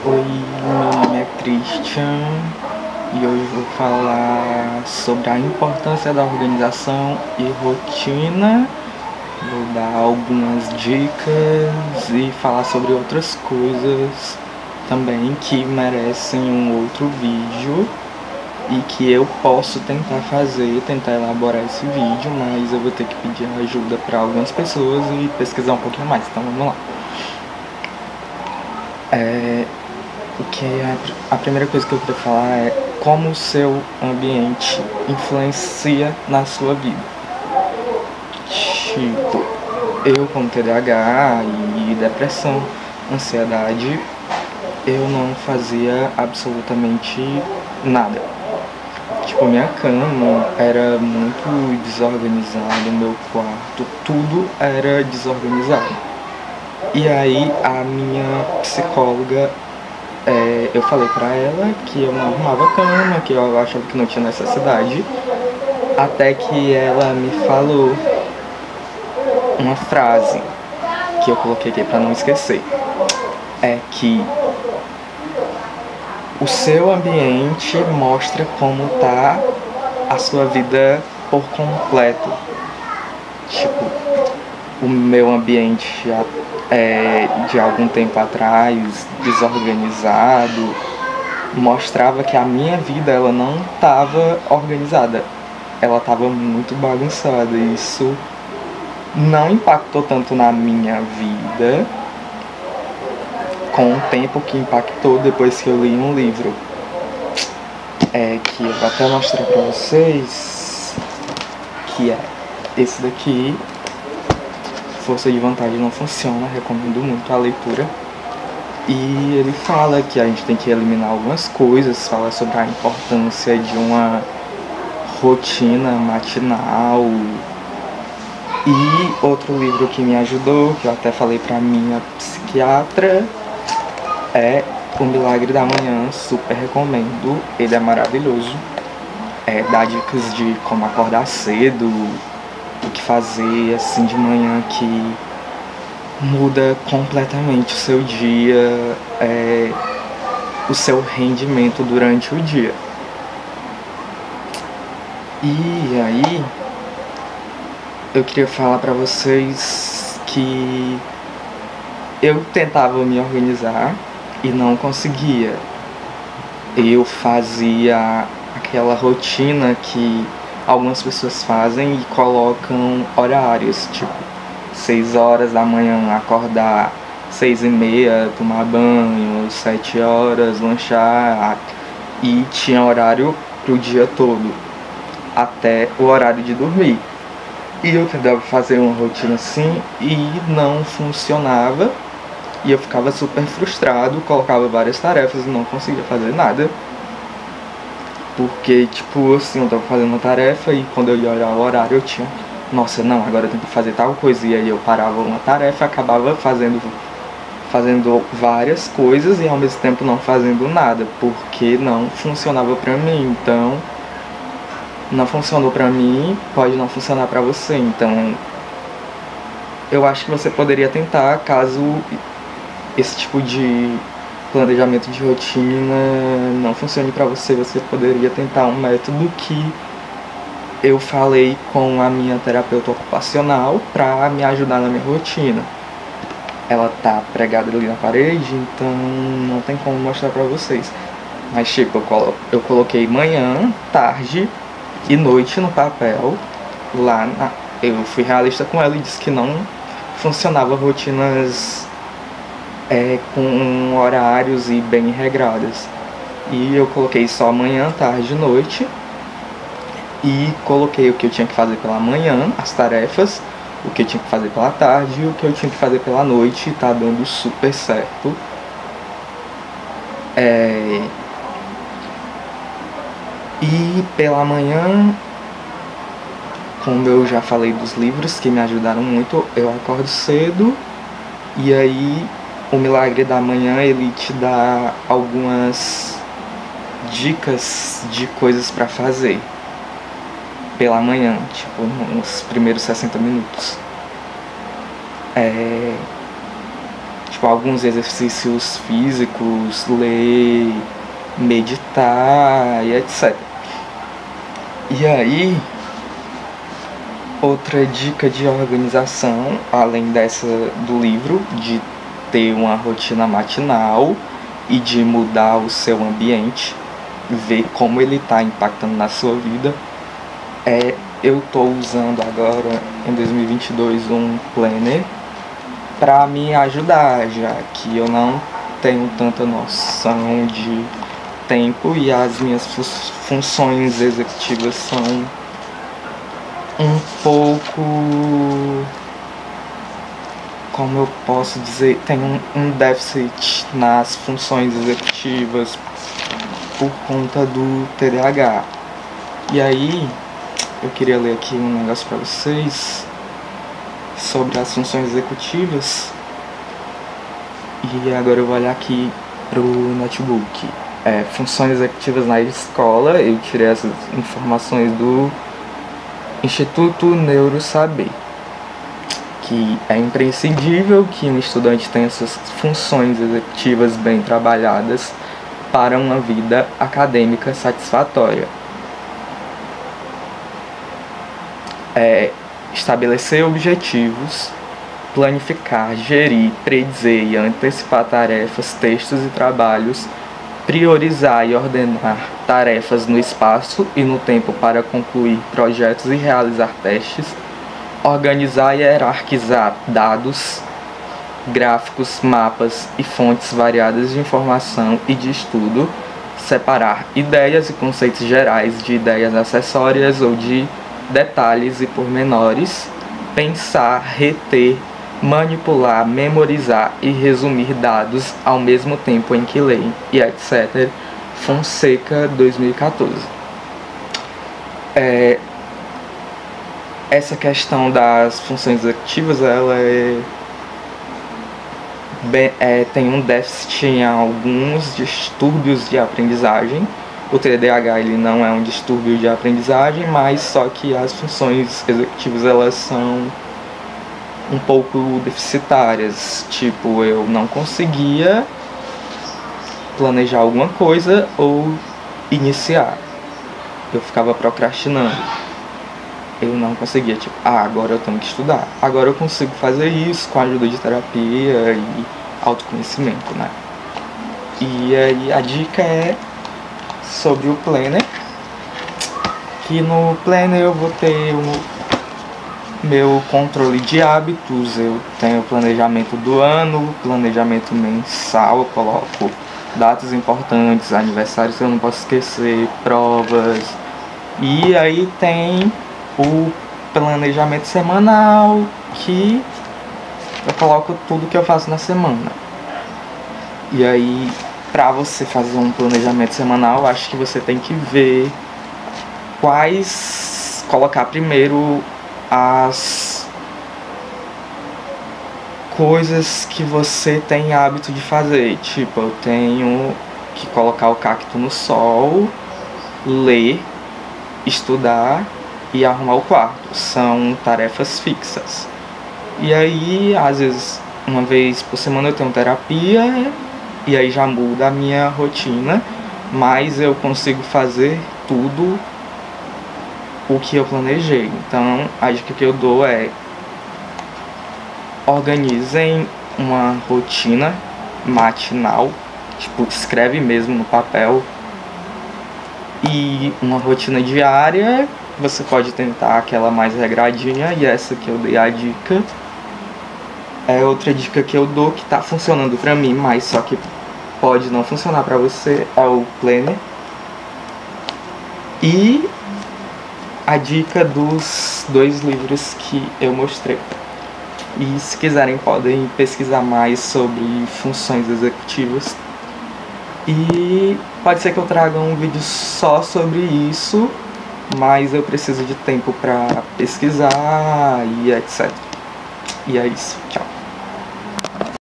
Oi, meu nome é Christian e hoje vou falar sobre a importância da organização e rotina. Vou dar algumas dicas e falar sobre outras coisas também que merecem um outro vídeo e que eu posso tentar fazer, tentar elaborar esse vídeo, mas eu vou ter que pedir ajuda para algumas pessoas e pesquisar um pouquinho mais, então vamos lá. A primeira coisa que eu queria falar é como o seu ambiente influencia na sua vida. Tipo, eu com TDAH e depressão, ansiedade, eu não fazia absolutamente nada. Tipo, minha cama era muito desorganizada, meu quarto, tudo era desorganizado. E aí a minha psicóloga, eu falei pra ela que eu não arrumava cama, que eu achava que não tinha necessidade, até que ela me falou uma frase que eu coloquei aqui pra não esquecer. É que o seu ambiente mostra como tá a sua vida por completo. Tipo, o meu ambiente já de algum tempo atrás, desorganizado, mostrava que a minha vida ela não estava organizada, ela estava muito bagunçada. E isso não impactou tanto na minha vida com o tempo que impactou depois que eu li um livro, que eu vou até mostrar pra vocês, que é esse daqui, Força de Vontade Não Funciona. Recomendo muito a leitura. E ele fala que a gente tem que eliminar algumas coisas, fala sobre a importância de uma rotina matinal. E outro livro que me ajudou, que eu até falei pra minha psiquiatra, é O Milagre da Manhã. Super recomendo, ele é maravilhoso. Dá dicas de como acordar cedo, o que fazer assim de manhã que muda completamente o seu dia, o seu rendimento durante o dia. E aí eu queria falar pra vocês que eu tentava me organizar e não conseguia. Eu fazia aquela rotina que algumas pessoas fazem e colocam horários, tipo 6 horas da manhã acordar, 6h30 tomar banho, 7 horas lanchar, e tinha horário pro dia todo, até o horário de dormir. E eu tentava fazer uma rotina assim e não funcionava. E eu ficava super frustrado, colocava várias tarefas e não conseguia fazer nada. Porque, tipo, assim, eu tava fazendo uma tarefa e quando eu ia olhar o horário eu tinha, nossa, não, agora eu tenho que fazer tal coisa. E aí eu parava uma tarefa, acabava fazendo várias coisas e ao mesmo tempo não fazendo nada, porque não funcionava pra mim. Então, não funcionou pra mim, pode não funcionar pra você. Então, eu acho que você poderia tentar, caso esse tipo de planejamento de rotina não funcione pra você, você poderia tentar um método que eu falei com a minha terapeuta ocupacional pra me ajudar na minha rotina. Ela tá pregada ali na parede, então não tem como mostrar pra vocês. Mas tipo, eu coloquei manhã, tarde e noite no papel. Eu fui realista com ela e disse que não funcionava rotinas com horários e bem regradas. E eu coloquei só manhã, tarde e noite. E coloquei o que eu tinha que fazer pela manhã, as tarefas, o que eu tinha que fazer pela tarde e o que eu tinha que fazer pela noite. Tá dando super certo. E pela manhã, como eu já falei dos livros que me ajudaram muito, eu acordo cedo. E aí o Milagre da Manhã, ele te dá algumas dicas de coisas pra fazer pela manhã, tipo, nos primeiros 60 minutos. Tipo, tipo alguns exercícios físicos, ler, meditar e etc. E aí, outra dica de organização, além dessa do livro, de ter uma rotina matinal e de mudar o seu ambiente, ver como ele está impactando na sua vida, eu estou usando agora em 2022 um planner para me ajudar, já que eu não tenho tanta noção de tempo e as minhas funções executivas são um pouco, como eu posso dizer, tem um déficit nas funções executivas por conta do TDAH. E aí eu queria ler aqui um negócio para vocês sobre as funções executivas. E agora eu vou olhar aqui pro notebook. Funções executivas na escola. Eu tirei essas informações do Instituto Neurosaber, que é imprescindível que um estudante tenha suas funções executivas bem trabalhadas para uma vida acadêmica satisfatória. Estabelecer objetivos, planificar, gerir, predizer e antecipar tarefas, textos e trabalhos, priorizar e ordenar tarefas no espaço e no tempo para concluir projetos e realizar testes, organizar e hierarquizar dados, gráficos, mapas e fontes variadas de informação e de estudo, separar ideias e conceitos gerais de ideias acessórias ou de detalhes e pormenores, pensar, reter, manipular, memorizar e resumir dados ao mesmo tempo em que leem, e etc. Fonseca, 2014. Essa questão das funções executivas, ela tem um déficit em alguns distúrbios de aprendizagem. O TDAH ele não é um distúrbio de aprendizagem, mas só que as funções executivas elas são um pouco deficitárias. Tipo, eu não conseguia planejar alguma coisa ou iniciar. Eu ficava procrastinando. Eu não conseguia, tipo, agora eu tenho que estudar. Agora eu consigo fazer isso com a ajuda de terapia e autoconhecimento, né? E aí a dica é sobre o planner, que no planner eu vou ter o meu controle de hábitos, eu tenho o planejamento do ano, planejamento mensal, eu coloco datas importantes, aniversários que eu não posso esquecer, provas, e aí tem o planejamento semanal, que eu coloco tudo que eu faço na semana. E aí, para você fazer um planejamento semanal, acho que você tem que ver colocar primeiro as coisas que você tem hábito de fazer. Tipo, eu tenho que colocar o cacto no sol, ler, estudar e arrumar o quarto. São tarefas fixas. E aí, às vezes, uma vez por semana eu tenho terapia, e aí já muda a minha rotina, mas eu consigo fazer tudo o que eu planejei. Então, a dica que eu dou é: organizem uma rotina matinal, tipo, escreve mesmo no papel, e uma rotina diária. Você pode tentar aquela mais regradinha, e essa que eu dei a dica é outra dica que eu dou que tá funcionando pra mim, mas só que pode não funcionar pra você, é o planner. E a dica dos 2 livros que eu mostrei. E se quiserem podem pesquisar mais sobre funções executivas. E pode ser que eu traga um vídeo só sobre isso, mas eu preciso de tempo pra pesquisar e etc. E é isso, tchau.